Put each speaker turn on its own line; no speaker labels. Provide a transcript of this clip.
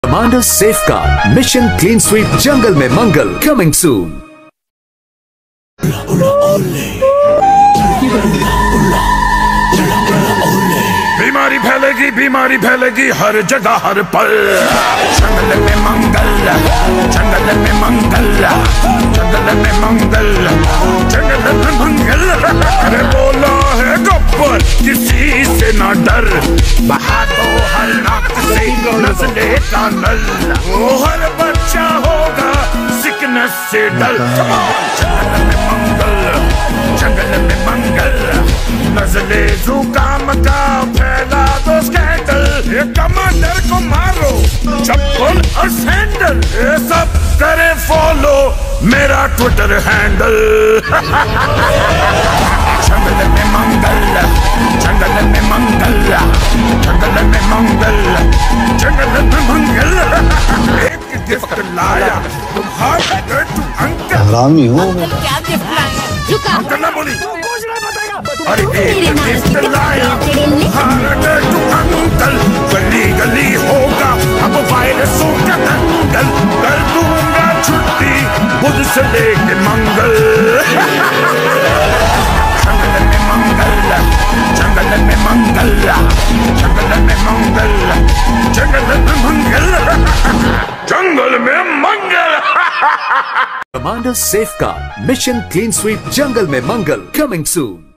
Commander Safeguard Mission Clean Sweep Jungle में मंगल coming soon।
बीमारी फैलेगी हर जगह हर पल। जंगल में मंगल, जंगल में मंगल, जंगल में मंगल, जंगल में मंगल। अरे बोला है गब्बर किसी से ना डर, बहा दो हर नाक से नस्ले का नल। वो हर बच्चा होगा सिकनेस से डर। जंगल में मंगल, जंगल में मंगल, नजले जुकाम का फैला दो स्कैंडल। ये कमांडर को मारो चप्पल और सैंडल, ये सब करे फॉलो मेरा ट्विटर हैंडल। जंगल में मंगल, जंगल में मंगल, जंगल में मंगल, जंगल में मंगल। एक गिफ्ट लाया तुम्हारे टू अंकल।
हरामी हो
क्या गिफ्ट लाया?
अंकल ना बोली। अरे एक गिफ्ट लाया तुम्हारे टू अंकल। गली गली होगा अब वायरसों का दंगल। कर दूंगा छुट्टी बुध से लेके मंगल। जंगल में मंगल, जंगल में मंगल, जंगल में मंगल, जंगल में मंगल, जंगल में मंगल।
Commander Safeguard Mission Clean Sweep Jungle में मंगल coming soon।